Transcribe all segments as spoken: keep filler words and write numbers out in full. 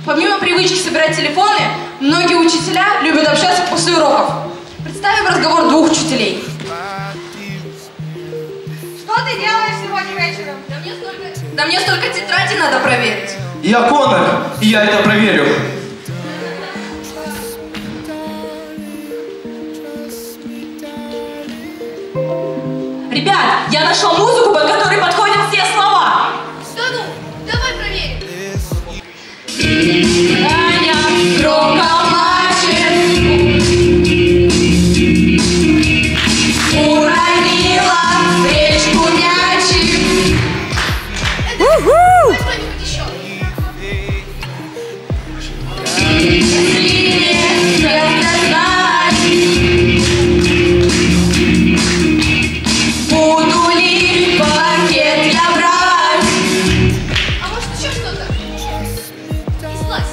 Помимо привычки собирать телефоны, многие учителя любят общаться после уроков. Представим разговор двух учителей. Что ты делаешь сегодня вечером? Да мне столько, да мне столько тетради надо проверить. Я Конор, и я это проверю. Ребят, я нашел музыку, под которой подходят все слова. Да ну, давай проверим. Аня громко плачет, уронила в речку мячик. Давай что-нибудь еще. Буду ли пакет я брать? А может еще что-то? Слазь.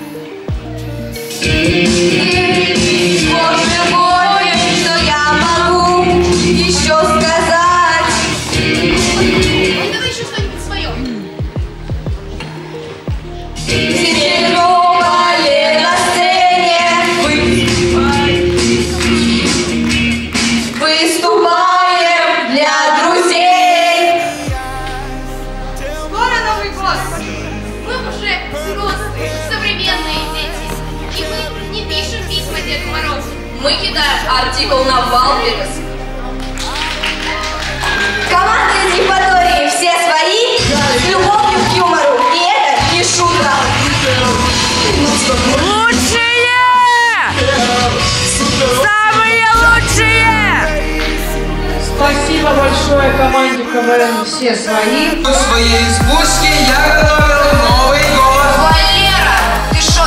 Боже мой, что я могу еще сказать? Ну давай еще что-нибудь свое. Серебряные на сцене выступаем для друзей. Скоро Новый год. Мы уже взрослые, современные дети. И мы не пишем письма Деду Морозу. Мы кидаем артикул на Валберес. Команда из Евпатории все свои, с любовью к юмору. И это не шутка. Лучшие! Самые лучшие! Спасибо большое команде КВН «Все свои». В своей избушке я готовил Новый год. Валера, ты шо?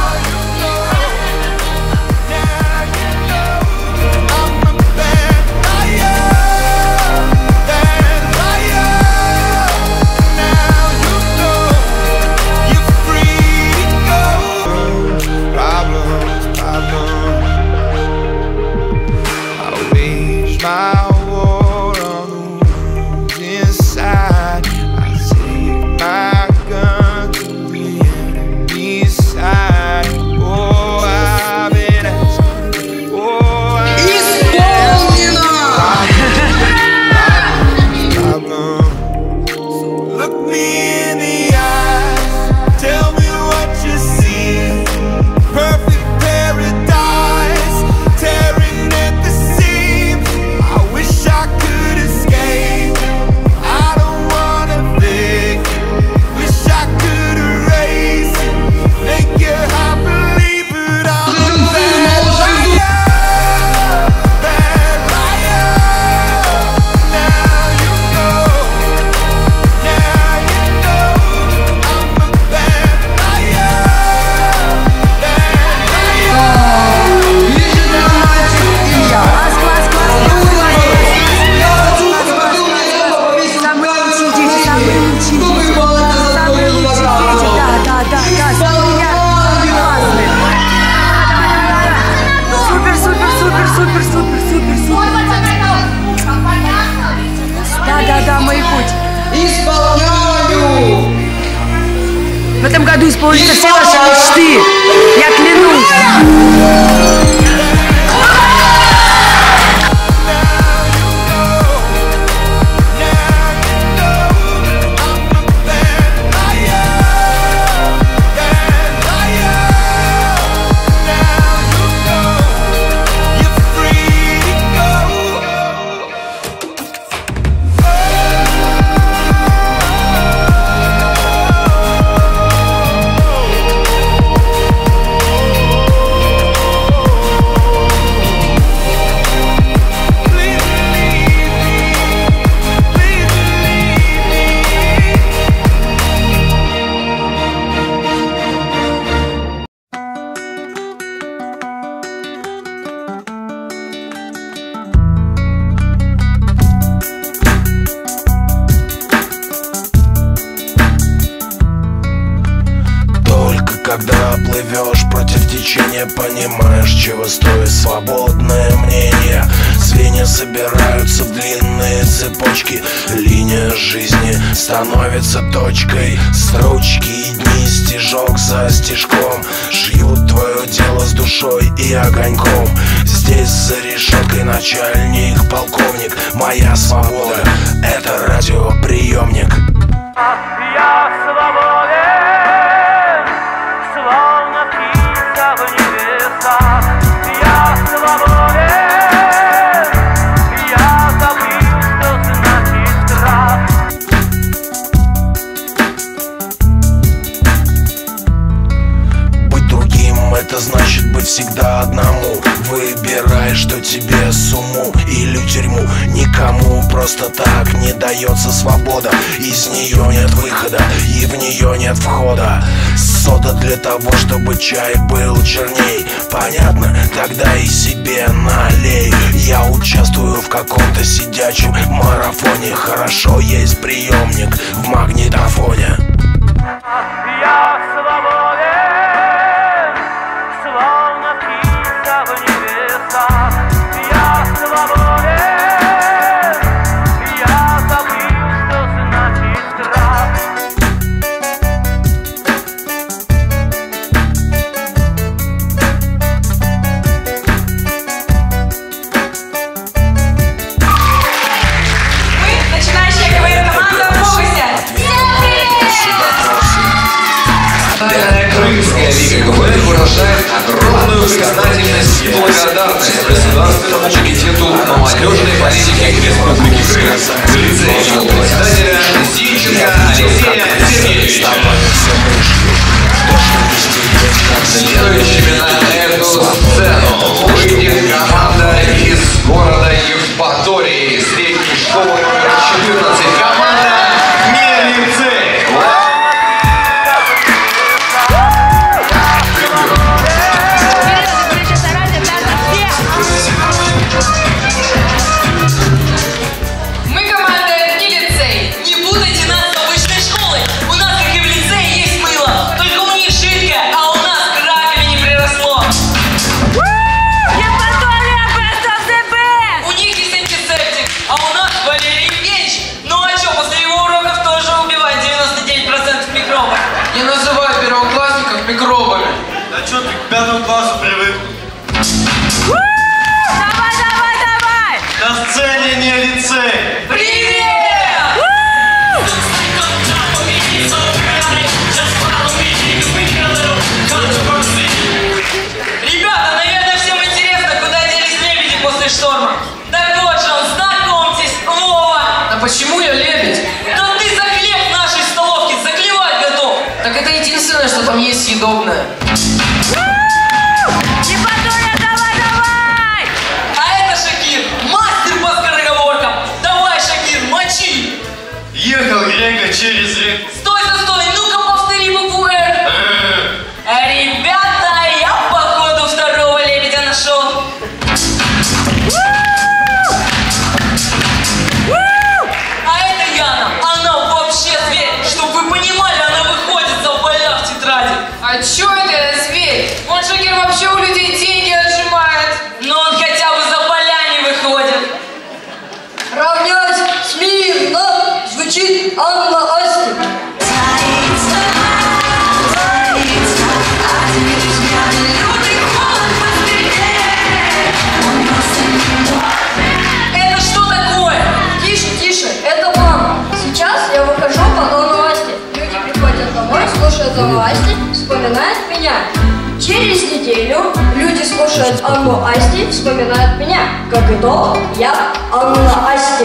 В этом году исполнится все ваши мечты. Я клянусь. Когда плывешь против течения, понимаешь, чего стоит свободное мнение. Звенья собираются в длинные цепочки, линия жизни становится точкой. Строчки и дни с тяжелым стишок за стишком шьют твое дело с душой и огоньком. Здесь за решеткой начальник, полковник. Моя свобода — это радиоприемник. Я свободен, словно птица в небесах. Я свободен, я забыл, что значит страх. Быть другим — это значит быть всегда одному. Выбирай, что тебе с уму или тюрьму. Никому просто так не дается свобода. Из нее нет выхода и в нее нет входа. Сода для того, чтобы чай был черней. Понятно? Тогда и себе налей. Я участвую в каком-то сидячем марафоне. Хорошо, есть приемник в магнитофоне. Я свободен, словно птица в небесах. Я свободен, я забыл, что значит страх. Мы начинающая КВН-команда в фокусе. Крымская лига КВН выражает огромную признательность и благодарность Государственному комитету молодежной политики Республики Крым в лице его председателя Зинченко Алексея Сергеевича. Следующими на эту сцену выйдет команда из города Евпатории, средней школы номер четырнадцать, команда «Мелицей». Мы команда «Не лицей». Не путайте нас с обычной школой. У нас, как и в лицее, есть мыло. Только у них жидкое, а у нас к раковине приросло. У них здесь антисептик, а у нас Валерий Евгеньевич. Ну а чё, после его уроков тоже убивать девяносто девять процентов микробов. Не называй первоклассников микробами. Да что ты к пятому классу привык? Давай, давай, давай! На сцене «Не лицей». Привет! Ребята, наверное, всем интересно, куда делись лебеди после шторма. Так вот же он, знакомьтесь, Вова. А почему я лебедь? Да ты за хлеб в нашей столовке заклевать готов. Так это единственное, что там есть съедобное. Евпатория, давай, давай! А это Шакир, мастер по скороговоркам. Давай, Шакир, мочи. Ехал Грека через реку. Стой, стой, стой, ну-ка повтори букву «Р». Ребята, я походу второго лебедя нашел. А это Яна, она вообще зверь. Чтоб вы понимали, она выходит за поля в тетради. А чё это зверь? Он, Шакир, вообще у людей деньги отжимает. Но он хотя бы за поля не выходит. Равнять смирно звучит Анна Асти. Это что такое? Тише, тише, это мама. Сейчас я выхожу по новости. Люди приходят домой, слушают новости, вспоминают меня. Через неделю люди слушают Анну Асти, вспоминают меня. Как итог, я Анна Асти.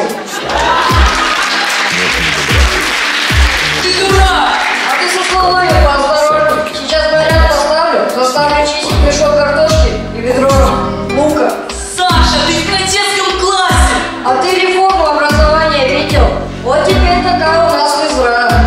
Ты дурак! А ты со словами поосторожней. Сейчас говорят, поставлю, заставлю чистить мешок картошки и ведро лука. Саша, ты в кадетском классе! А ты реформу образования видел? Вот теперь такая у нас физра.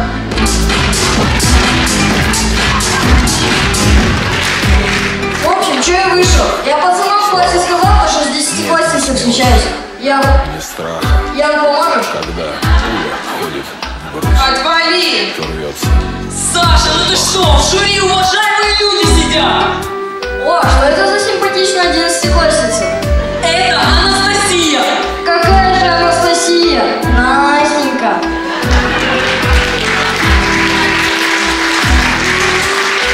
В общем, что я вышел? Я пацанам в классе сказал, что с десятиклассником встречаюсь. Я... Я поможешь? Отвали! Саша, ну ты что, в жюри уважаемые люди сидят! О, что это за симпатичная одиннадцатиклассница? Это Анастасия! Какая же Анастасия? Настенька.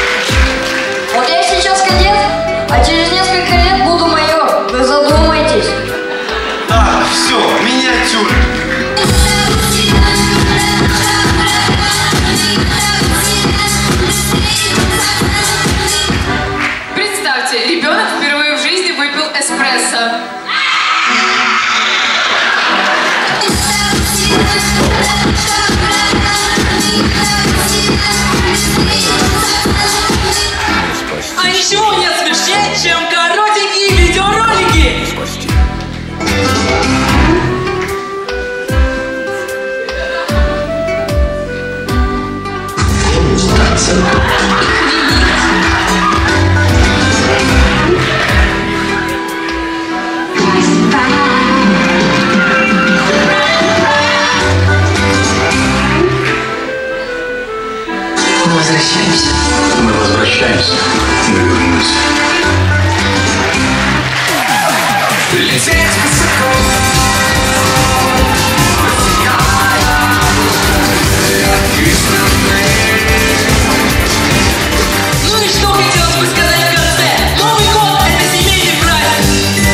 попрощаемся. Договорились. Лететь высоко. Ну и что хотелось бы сказать в конце? Новый год — это семейный праздник.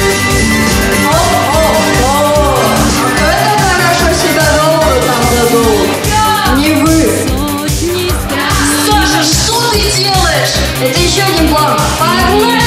О-о-о! А кто это хорошо себя вел в этом году? Не вы. Саша, что ты делаешь? Это еще один план. Погнали!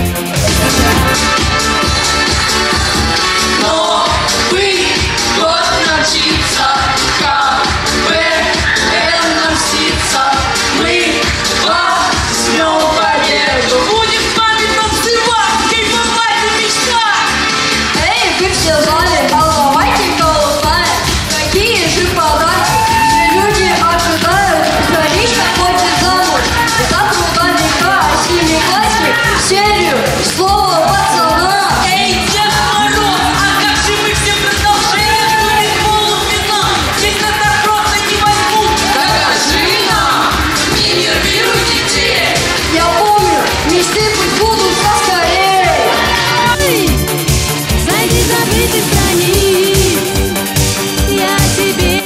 Новый год начнется, ка бэ эн нам снится. Мы возьмем победу. Будем с вами танцевать, кайфовать и мечтать. Эй, вы все в зале, давайте голоса. Какие же подарки? Все люди ожидают, Каришка хочет замуж. Завтра удалека, семиклассник, серию, слово пацана. Эй, Дед Мороз, а как же мы все продолжаем курить полуфинал? Здесь нас так просто не возьмут. Докажи нам, не нервируй детей. Я помню, мечты пусть будут поскорее. Среди забытых страниц я тебе...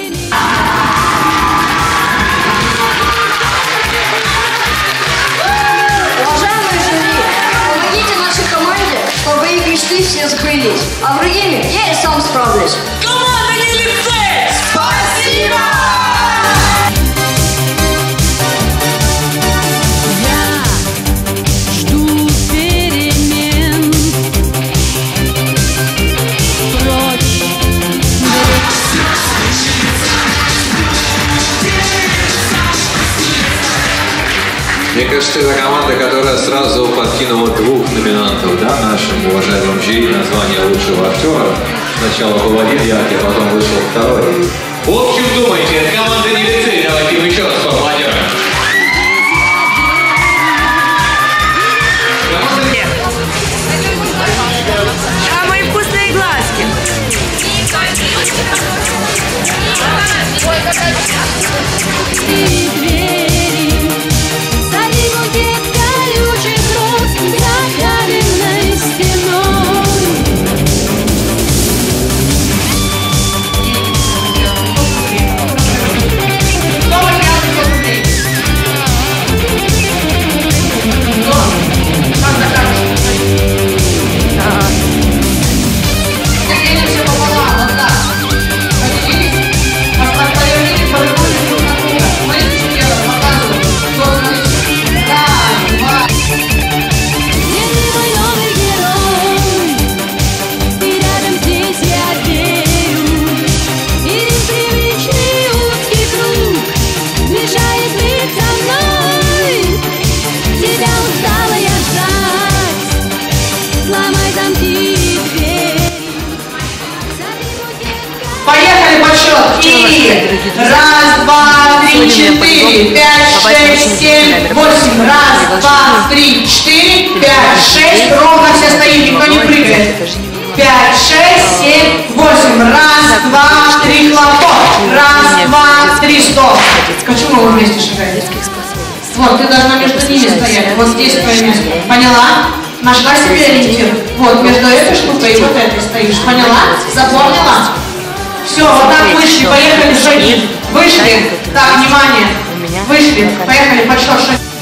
Уважаемые жюри, помогите нашей команде, чтобы их мечты все сбылись. А другими я и сам справлюсь. Команда Елисей! Спасибо! Я жду перемен. Прочь. Мне кажется, это команда, которая сразу подкинула двух номинантов, да, нашим уважаемым жюри на звание лучшего актера. Сначала был один яркий, а потом вышел второй. В общем, думайте, это команда не лицей, давайте мы еще раз поаплодируем. А мои вкусные глазки. И двери, сади букет колючих роз за каменной стеной. Поехали подсчет. И раз, два, три, четыре, пять, шесть, семь, восемь. Раз, два, три, четыре, пять, шесть. Ровно все стоим, никто не прыгает. Пять, шесть, семь, восемь. Раз, два, три, хлопок. Раз, два, три, стоп. Почему вы вместе шагаете? Вот, ты должна между ними стоять. Вот здесь твое место. Поняла? Нашла себе ориентир. Вот, между этой штукой и вот этой стоишь. Поняла? Запомнила? Все, вот так вышли, поехали, шаги. Вышли. Так, внимание. Вышли, поехали, подсчет шаги.